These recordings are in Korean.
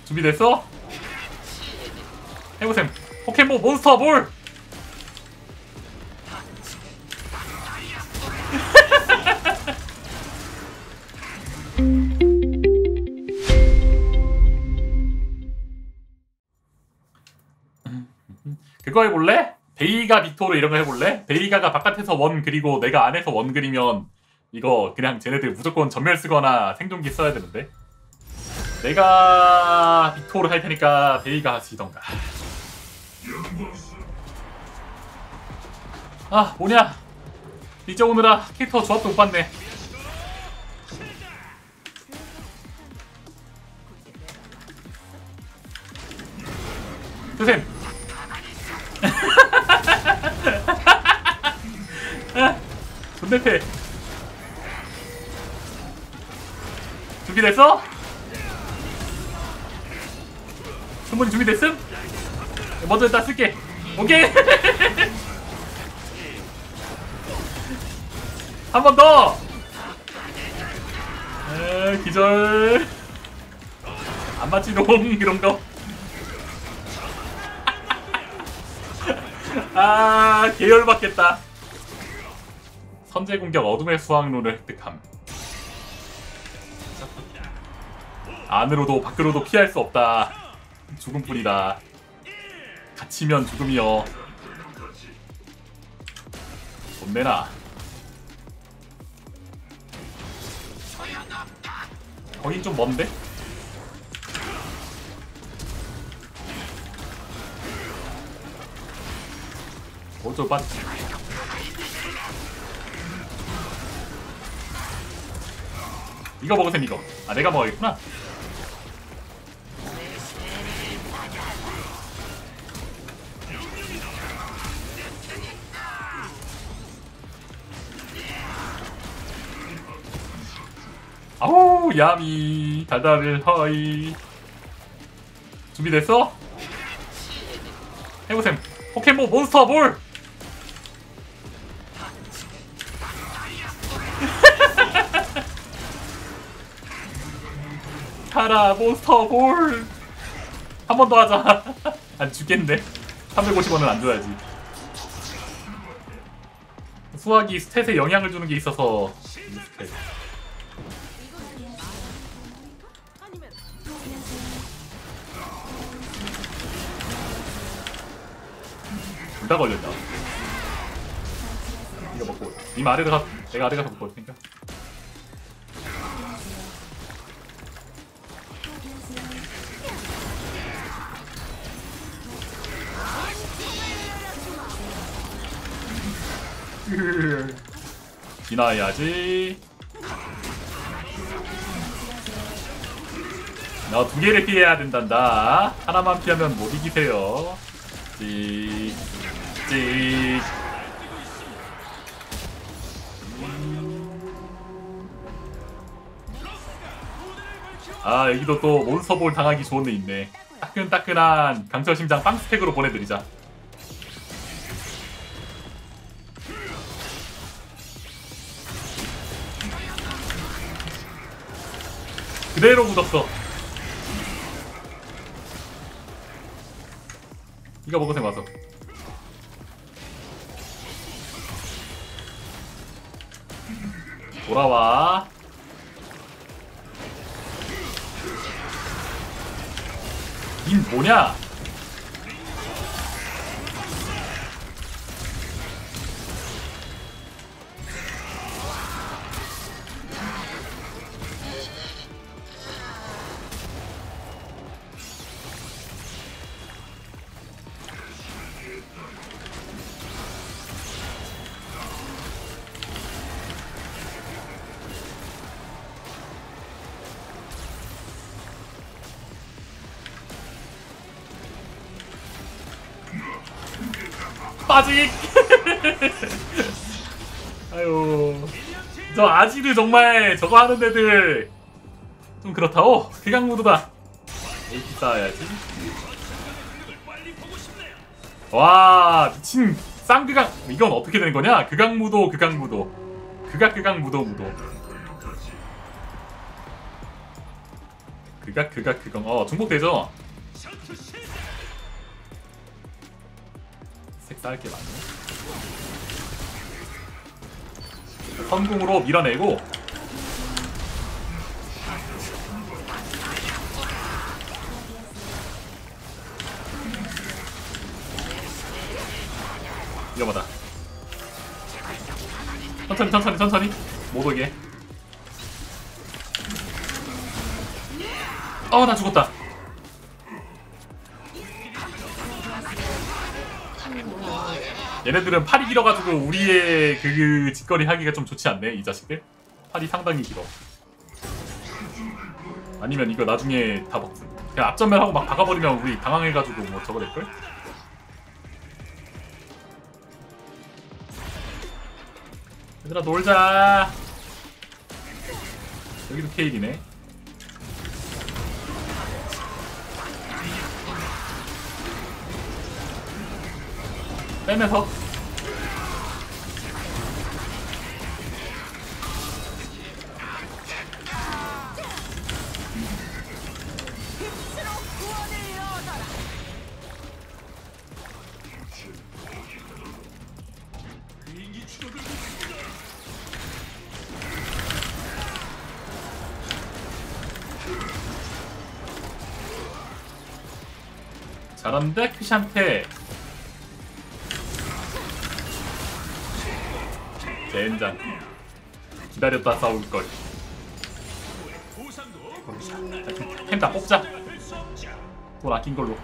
준비됐어? 해보셈. 포켓몬 몬스터 볼! 그거 해볼래? 베이가 빅토르 이런 거 해볼래? 베이가가 바깥에서 원 그리고 내가 안에서 원 그리면 이거 그냥 쟤네들 무조건 전멸 쓰거나 생존기 써야 되는데. 내가 빅토르 할 테니까 베이가 하시던가. 아 뭐냐, 이제 오느라 캐릭터 조합도 못 봤네. 조쌤 존대패 준비됐어? 충분히 준비됐음? 먼저 일단 쓸게. 오케이. 한 번 더. 기절. 안 맞지롱 그런거. 아 계열받겠다. 선제공격 어둠의 수확론을 획득함. 안으로도 밖으로도 피할 수 없다. 죽음뿐이다. 갇히면 죽음이여. 돈 내놔. 거긴 좀 먼데? 뭐좀 빠지. 이거 먹으셈 이거. 아 내가 먹어야겠구나. 아우 야미 달달을 허이. 준비됐어? 해보셈. 포켓몬 몬스터 볼! 가라 몬스터 볼! 한 번 더 하자. 안 죽겠네. 350원은 안 줘야지. 수학이 스탯에 영향을 주는 게 있어서. 스탯. 둘 다 걸렸다. 이거 먹고 님 아래로 가. 내가 아래 가서 먹고 올 테니까. 지나야지. 나 두 개를 피해야 된단다. 하나만 피하면 못 이기세요. 찍. 아 여기도 또 몬스터볼 당하기 좋은 애 있네. 따끈따끈한 강철심장 빵스택으로 보내드리자. 그대로 묻었어. 이거 먹으세요 와서. 돌아와. 닌 뭐냐? 빠직! 아유, 저 아지르 정말 저거 하는 애들 좀 그렇다오. 극악무도다. 이렇게 쌓아야지. 와 미친 쌍극악. 이건 어떻게 되는 거냐? 극악무도 극악무도 극악무도 그거 중복되죠? 색 쌓을게 많네. 선궁으로 밀어내고 위험하다. 천천히 못 오게. 나 죽었다. 얘네들은 팔이 길어가지고 우리의 그 직거리 하기가 좀 좋지 않네. 이 자식들 팔이 상당히 길어. 아니면 이거 나중에 다 먹든 그냥 앞전면하고 막 박아버리면 우리 당황해가지고 뭐 저거 될걸? 얘들아 놀자. 여기도 케일이네. 빼면서 잘하는데 크샨테 젠장 기다렸다 싸울걸. 템 다 뽑자. 돈 아낀 걸로.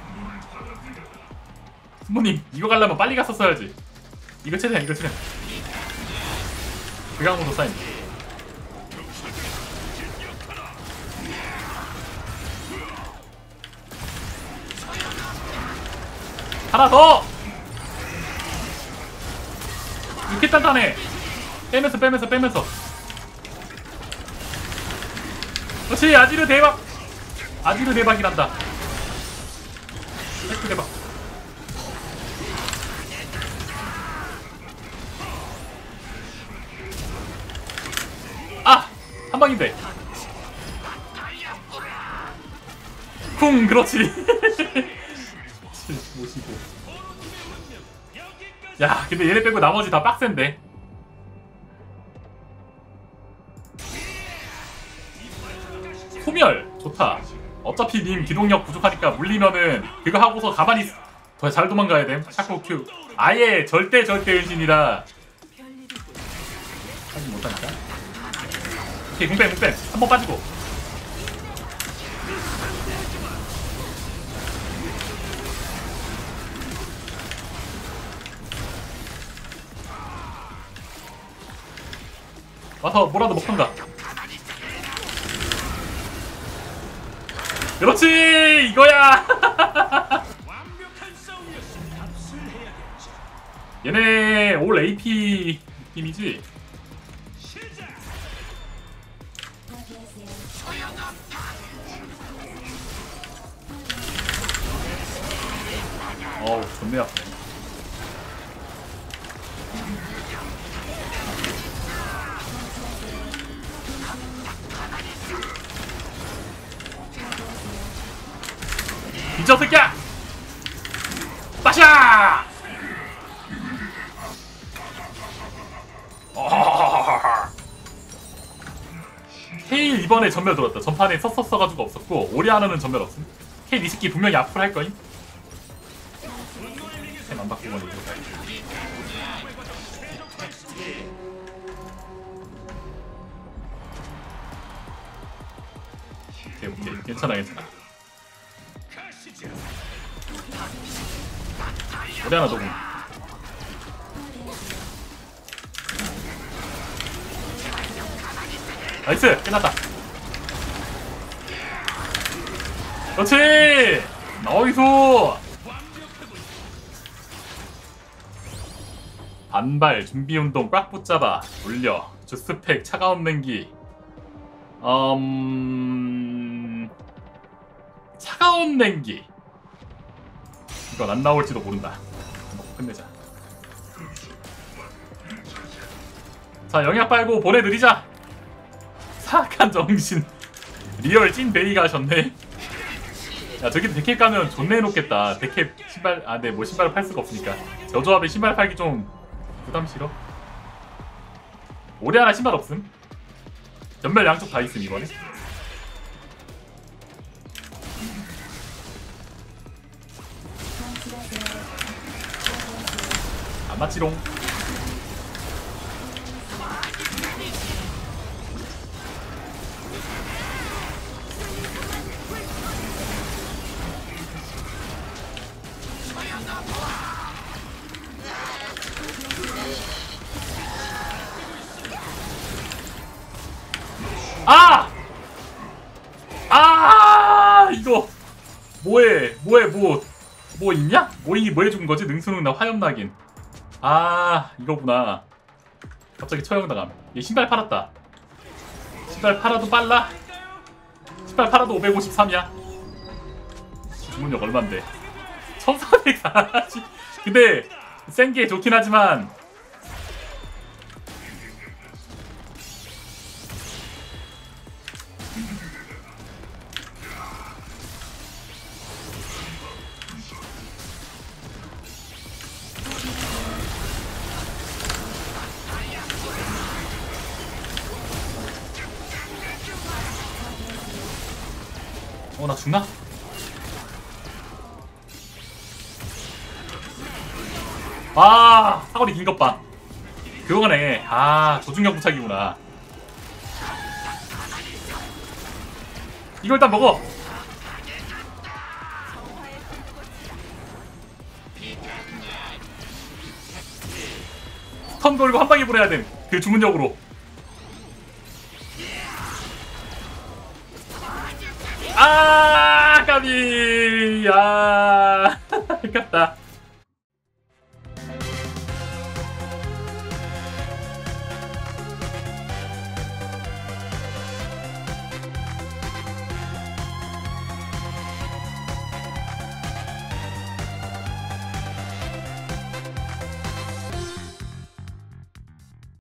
부모님 이거 가려면 빨리 갔었어야지. 이거 최대한 그강으로 쌓인. 하나 더! 이렇게 단단해. 빼면서 그렇지. 아지르 대박이란다. 획도 대박. 한방인데 쿵. 그렇지. 모시고. 야 근데 얘네 빼고 나머지 다 빡센데. 소멸 좋다. 어차피 님 기동력 부족하니까 물리면은 그거 하고서 가만히 더 잘 도망가야 됨. 샤코 큐 아예 절대 은신이라 하지 못하니까. 오케이 궁뱀 한번 빠지고. 와서 뭐라도 먹던가. 그렇지 이거야. 얘네 올 AP 느낌이지. 어우 존내 아프네. 미쳐 새끼야! 빠샤! 케일 이번에 전멸 들었다. 전판에 썼어가지고 없었고 오리아나는 전멸 없음. 케일 이 새끼 분명히 앞으로 할 거임. 템 안 바꾸고 이거. 오케이 괜찮아. 오리아나 도구. 나이스! 끝났다. 그렇지! 나이스! 반발, 준비운동 꽉 붙잡아. 올려. 주스팩, 차가운 냉기. 차가운 냉기. 이건 안 나올지도 모른다. 먹고 끝내자. 자, 영약 빨고 보내드리자. 사악한 정신. 리얼 찐 베이가 하셨네. 야 저기도 데캡 가면 존내 해놓겠다. 데캡 신발 아 네 뭐 신발을 팔 수가 없으니까 저조합에 신발 팔기 좀 부담 싫어. 올해 하나 신발 없음. 전멸 양쪽 다 있음 이번에. 안 맞지롱. 아! 아! 이거 뭐해 뭐 있냐? 뭐 해준 거지? 능수능 나 화염 낙인. 아 이거구나. 갑자기 처형당함. 얘 신발 팔았다. 신발 팔아도 빨라? 신발 팔아도 553이야. 주문력 얼만데? 1440. 근데 센 게 좋긴 하지만 나 죽나? 아 사거리 긴 것 봐. 그거네. 아 조중력 부착이구나. 이걸 일단 먹어. 턴 걸고 한 방에 보내야 됨. 그 주문력으로. 아 까비. 아 아깝다.